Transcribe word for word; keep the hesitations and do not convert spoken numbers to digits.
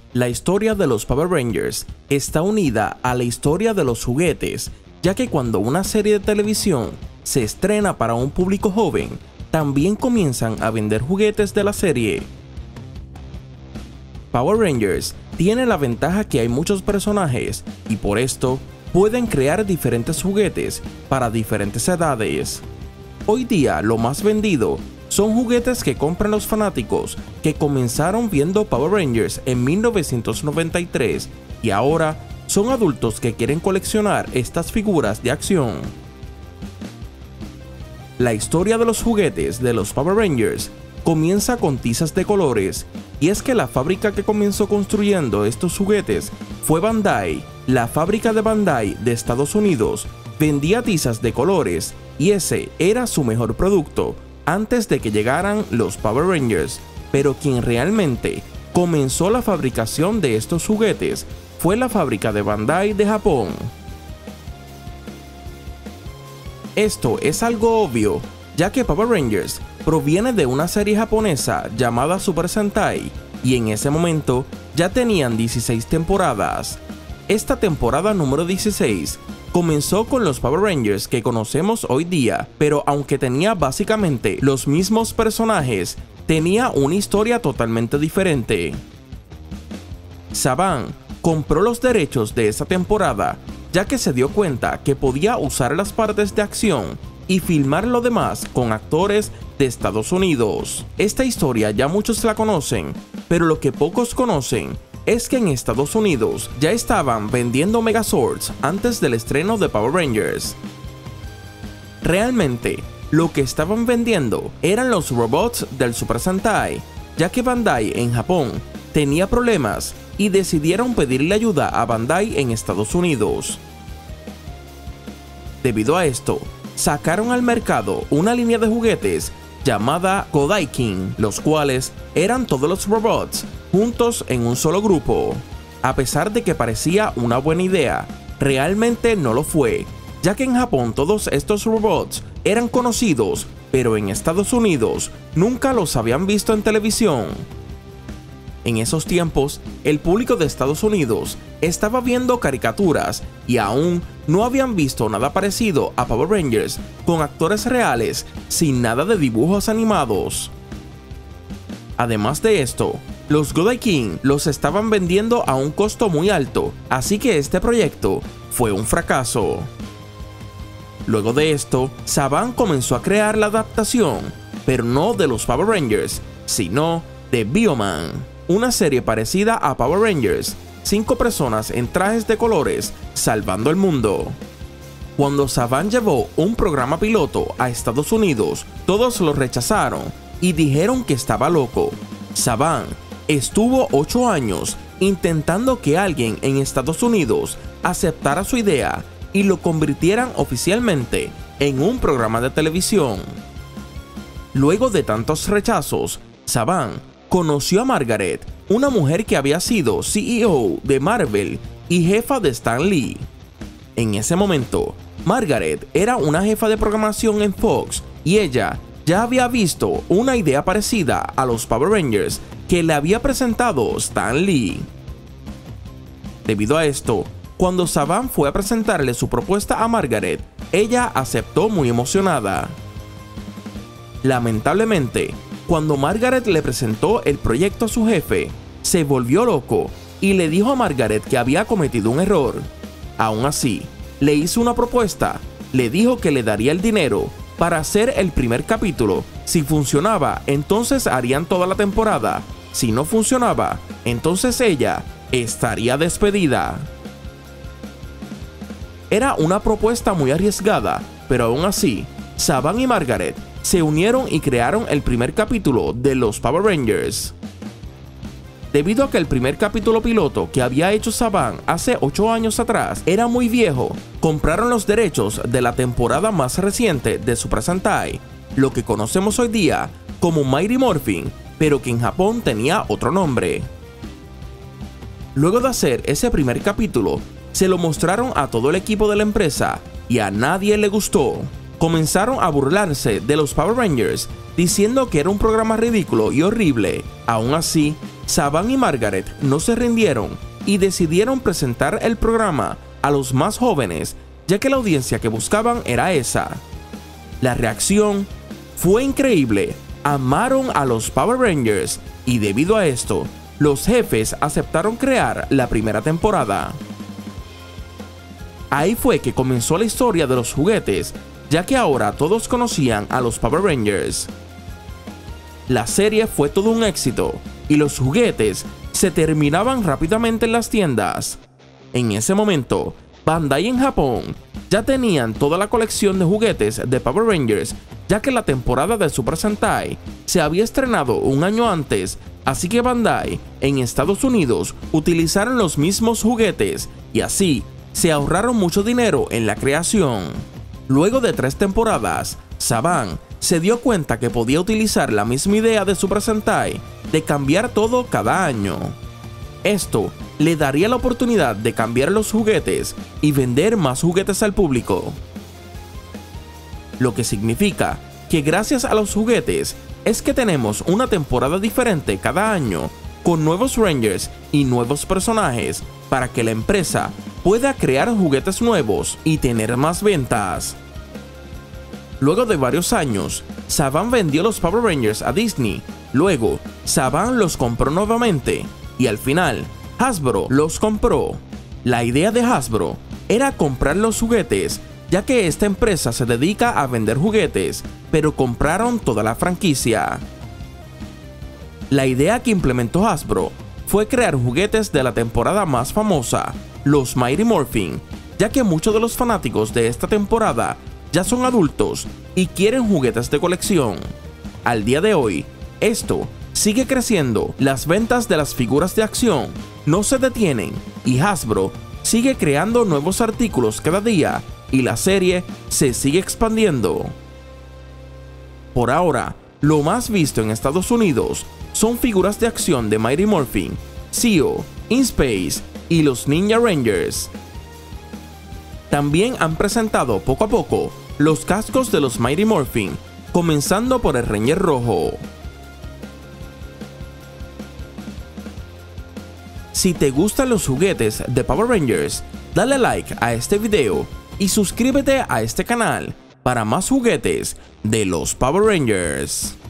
La historia de los Power Rangers está unida a la historia de los juguetes, ya que cuando una serie de televisión se estrena para un público joven, también comienzan a vender juguetes de la serie. Power Rangers tiene la ventaja que hay muchos personajes y por esto pueden crear diferentes juguetes para diferentes edades. Hoy día lo más vendido son juguetes que compran los fanáticos que comenzaron viendo Power Rangers en mil novecientos noventa y tres y ahora son adultos que quieren coleccionar estas figuras de acción. La historia de los juguetes de los Power Rangers comienza con tizas de colores, y es que la fábrica que comenzó construyendo estos juguetes fue Bandai. La fábrica de Bandai de Estados Unidos vendía tizas de colores y ese era su mejor producto antes de que llegaran los Power Rangers, pero quien realmente comenzó la fabricación de estos juguetes fue la fábrica de Bandai de Japón. Esto es algo obvio, ya que Power Rangers proviene de una serie japonesa llamada Super Sentai, y en ese momento ya tenían dieciséis temporadas. Esta temporada número dieciséis comenzó con los Power Rangers que conocemos hoy día, pero aunque tenía básicamente los mismos personajes, tenía una historia totalmente diferente. Saban compró los derechos de esa temporada, ya que se dio cuenta que podía usar las partes de acción y filmar lo demás con actores de Estados Unidos. Esta historia ya muchos la conocen, pero lo que pocos conocen es que en Estados Unidos ya estaban vendiendo Megazords antes del estreno de Power Rangers. Realmente, lo que estaban vendiendo eran los robots del Super Sentai, ya que Bandai en Japón tenía problemas y decidieron pedirle ayuda a Bandai en Estados Unidos. Debido a esto, sacaron al mercado una línea de juguetes llamada Godaikin, los cuales eran todos los robots juntos en un solo grupo. A pesar de que parecía una buena idea, realmente no lo fue, ya que en Japón todos estos robots eran conocidos, pero en Estados Unidos nunca los habían visto en televisión. En esos tiempos, el público de Estados Unidos estaba viendo caricaturas y aún no habían visto nada parecido a Power Rangers con actores reales sin nada de dibujos animados. Además de esto, los Godaikin los estaban vendiendo a un costo muy alto, así que este proyecto fue un fracaso. Luego de esto, Saban comenzó a crear la adaptación, pero no de los Power Rangers, sino de Bioman, una serie parecida a Power Rangers, cinco personas en trajes de colores salvando el mundo. Cuando Saban llevó un programa piloto a Estados Unidos, todos lo rechazaron y dijeron que estaba loco. Saban estuvo ocho años intentando que alguien en Estados Unidos aceptara su idea y lo convirtieran oficialmente en un programa de televisión. Luego de tantos rechazos, Saban conoció a Margaret, una mujer que había sido C E O de Marvel y jefa de Stan Lee. En ese momento, Margaret era una jefa de programación en Fox y ella ya había visto una idea parecida a los Power Rangers que le había presentado Stan Lee. Debido a esto, cuando Saban fue a presentarle su propuesta a Margaret, ella aceptó muy emocionada. Lamentablemente, cuando Margaret le presentó el proyecto a su jefe, se volvió loco y le dijo a Margaret que había cometido un error. Aún así, le hizo una propuesta, le dijo que le daría el dinero para hacer el primer capítulo. Si funcionaba, entonces harían toda la temporada. Si no funcionaba, entonces ella estaría despedida. Era una propuesta muy arriesgada, pero aún así, Saban y Margaret se unieron y crearon el primer capítulo de los Power Rangers. Debido a que el primer capítulo piloto que había hecho Saban hace ocho años atrás era muy viejo, compraron los derechos de la temporada más reciente de Super Sentai, lo que conocemos hoy día como Mighty Morphin, pero que en Japón tenía otro nombre. Luego de hacer ese primer capítulo, se lo mostraron a todo el equipo de la empresa y a nadie le gustó. Comenzaron a burlarse de los Power Rangers, diciendo que era un programa ridículo y horrible. Aún así, Saban y Margaret no se rindieron y decidieron presentar el programa a los más jóvenes, ya que la audiencia que buscaban era esa. La reacción fue increíble, amaron a los Power Rangers y debido a esto, los jefes aceptaron crear la primera temporada. Ahí fue que comenzó la historia de los juguetes, ya que ahora todos conocían a los Power Rangers. La serie fue todo un éxito y los juguetes se terminaban rápidamente en las tiendas. En ese momento, Bandai en Japón ya tenían toda la colección de juguetes de Power Rangers, ya que la temporada de Super Sentai se había estrenado un año antes, así que Bandai en Estados Unidos utilizaron los mismos juguetes y así se ahorraron mucho dinero en la creación. Luego de tres temporadas, Saban se dio cuenta que podía utilizar la misma idea de Super Sentai de cambiar todo cada año. Esto le daría la oportunidad de cambiar los juguetes y vender más juguetes al público. Lo que significa que gracias a los juguetes es que tenemos una temporada diferente cada año con nuevos Rangers y nuevos personajes para que la empresa pueda crear juguetes nuevos y tener más ventas. Luego de varios años, Saban vendió los Power Rangers a Disney. Luego, Saban los compró nuevamente y al final, Hasbro los compró. La idea de Hasbro era comprar los juguetes, ya que esta empresa se dedica a vender juguetes, pero compraron toda la franquicia. La idea que implementó Hasbro fue crear juguetes de la temporada más famosa, los Mighty Morphin, ya que muchos de los fanáticos de esta temporada ya son adultos y quieren juguetes de colección. Al día de hoy, esto sigue creciendo, las ventas de las figuras de acción no se detienen y Hasbro sigue creando nuevos artículos cada día y la serie se sigue expandiendo. Por ahora, lo más visto en Estados Unidos son figuras de acción de Mighty Morphin, Zeo, In Space y los Ninja Rangers. También han presentado poco a poco los cascos de los Mighty Morphin, comenzando por el Ranger rojo. Si te gustan los juguetes de Power Rangers, dale like a este video y suscríbete a este canal para más juguetes de los Power Rangers.